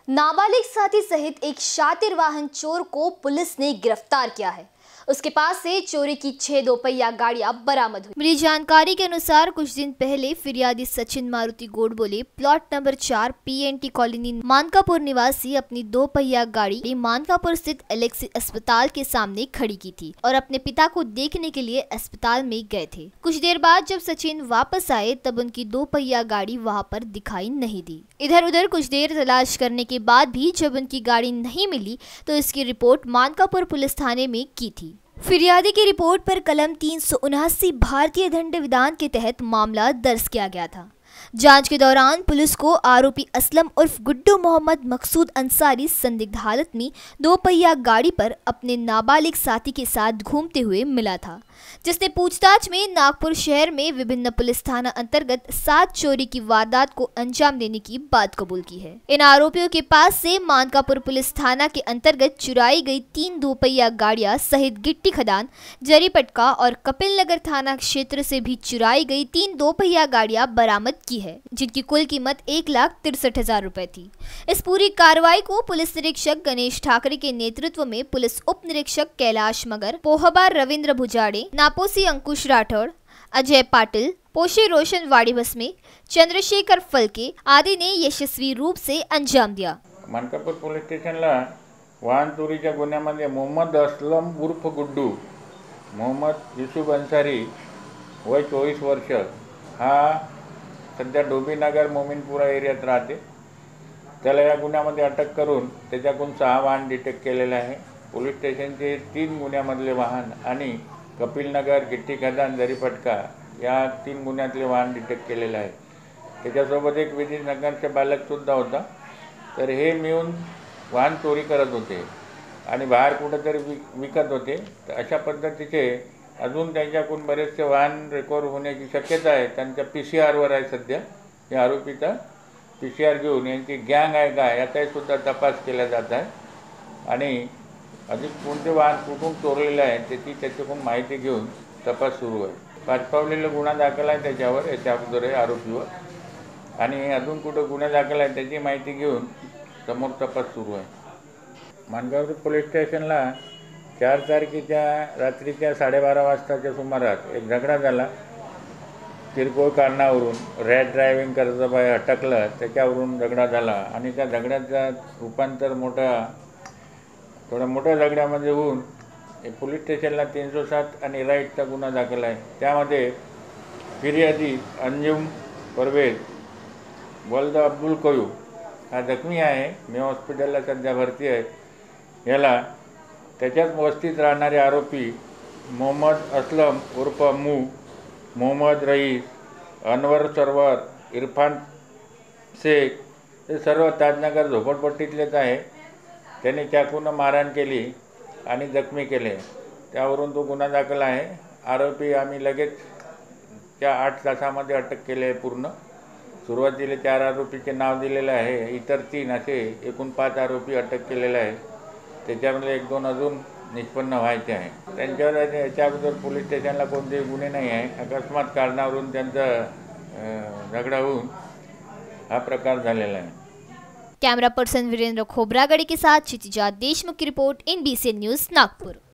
नाबालिग साथी सहित एक शातिर वाहन चोर को पुलिस ने गिरफ्तार किया है। उसके पास से चोरी की 6 दोपहिया गाड़ियां बरामद हुई। मिली जानकारी के अनुसार कुछ दिन पहले फिरियादी Sachin Maruti Godbole plot number 4 PNT colony Mankapur निवासी अपनी दोपहिया गाड़ी मानकापुर स्थित एलेक्सी अस्पताल के सामने खड़ी की थी और अपने पिता को देखने के लिए अस्पताल में गए थे। कुछ देर बाद जब सचिन वापस आए तब उनकी दोपहिया गाड़ी वहां पर दिखाई नहीं दी। इधर उधर कुछ देर तलाश करने के बाद भी जब उनकी गाड़ी नहीं मिली तो इसकी रिपोर्ट मानकापुर पुलिस थाने में की थी। फिरियादी की रिपोर्ट पर कलम 379 भारतीय दंड विधान के तहत मामला दर्ज किया गया था। जांच के दौरान पुलिस को आरोपी असलम उर्फ गुड्डू मोहम्मद मकसूद अंसारी संदिग्ध हालत में दोपहिया गाड़ी पर अपने नाबालिग साथी के साथ घूमते हुए मिला था, जिसने पूछताछ में नागपुर शहर में विभिन्न पुलिस थाना अंतर्गत 7 चोरी की वारदात को अंजाम देने की बात कबूल की है। इन आरोपियों के पास से मानकापुर पुलिस थाना के अंतर्गत चुराई गई 3 दोपहिया गाड़ियां सहित गिट्टी खदान, जरीपटका और कपिल नगर थाना क्षेत्र से भी चुराई गई 3 दोपहिया गाड़ियां बरामद की है, जिनकी कुल कीमत 1,63,000 रुपए थी। इस पूरी कार्रवाई को पुलिस निरीक्षक गणेश ठाकरे के नेतृत्व में पुलिस उप निरीक्षक कैलाश मगर, पोहबार रविंद्र भुजाड़े, नापोसी अंकुश राठौड़, अजय पाटिल, पोशी रोशन वाड़ी बसमे, चंद्रशेखर फलके आदि ने यशस्वी रूप से अंजाम दिया। मानकापूर पोलीस स्टेशनला वाहन चोरीच्या गुन्ह्यामध्ये मोहम्मद असलम उर्फ गुड्डू मोहम्मद युसुफ अंसारी वय 24 वर्ष हा सध्या डोबीनगर मोमीनपुरा एरियात राहते। त्याला या गुन्ह्यामध्ये अटक करून त्याच्याकडून 6 वाहन डिटेक्ट केलेले आहे। पोलीस स्टेशनचे 3 गुन्ह्यामधले वाहन आणि कपिलनगर, गिट्टी खदान, जरीपटका या 3 गुन्ह्यातले वाहन डिटेक्ट केलेले आहे। त्याच्यासोबत एक विजयनगरचे बालकसुद्धा होता। तर हे मिळून वाहन चोरी करत होते आणि बाहेर कुठेतरी विकत होते। तर अशा पद्धतीचे अजून त्यांच्याकडून बरेचसे वाहन रिकवर होण्याची शक्यता आहे। त्यांच्या PCR आहे सध्या। या आरोपीचा PCR घेऊन यांची गँग आहे का याचाही सुद्धा तपास केला जात आहे आणि अधिक कोणते वाहन कुठून चोरलेले आहे त्याच्याकडून माहिती घेऊन तपास सुरू आहे। पाचपावलेला गुन्हा दाखल आहे त्याच्यावर, याच्या अगोदर आरोपीवर आणि अजून कुठं गुन्हा दाखल आहे त्याची माहिती घेऊन समोर तपास सुरू आहे। मानकापूर पोलीस स्टेशनला 4 तारखेच्या रात्रीच्या 12:30 वाजताच्या सुमारास एक झगडा झाला। किरकोळ कारणावरून रॅश ड्रायव्हिंग करत बाय अटकलं, त्याच्यावरून झगडा झाला आणि त्या झगड्याचं रूपांतर थोड्या मोठ्या झगड्यामध्ये होऊन पोलीस स्टेशनला 307 आणि राईटचा गुन्हा दाखल आहे। त्यामध्ये फिर्यादी अंजुम परवेज वल्द अब्दुल कयूब हा जखमी आहे। मी हॉस्पिटलला सध्या भरती आहे। याला त्याच्याच वस्तीत राहणारे आरोपी मोहम्मद असलम उर्फ अम्मू, मोहम्मद रईस, अनवर सरवर, इरफान शेख हे सर्व ताजनगर झोपडपट्टीतलेच आहे। त्याने चाकूने मारहाण केली आणि जखमी केले, त्यावरून तो गुन्हा दाखल आहे। आरोपी आम्ही लगेच त्या 8 तासामध्ये अटक केले आहे। पूर्ण सुरुवातीला 4 आरोपीचे नाव दिलेले आहे, इतर 3 असे एकूण 5 आरोपी अटक केलेले आहे। त्याच्यामध्ये 1-2 अजून निष्पन्न व्हायचे आहे। त्यांच्यावर याच्या अगोदर पोलीस स्टेशनला कोणतेही गुन्हे नाही आहे। अकस्मात कारणावरून त्यांचा झगडा होऊन हा प्रकार झालेला आहे। कैमरा पर्सन वीरेंद्र खोबरागड़ी के साथ क्षितिजा देशमुख की रिपोर्ट NBCN न्यूज़ नागपुर।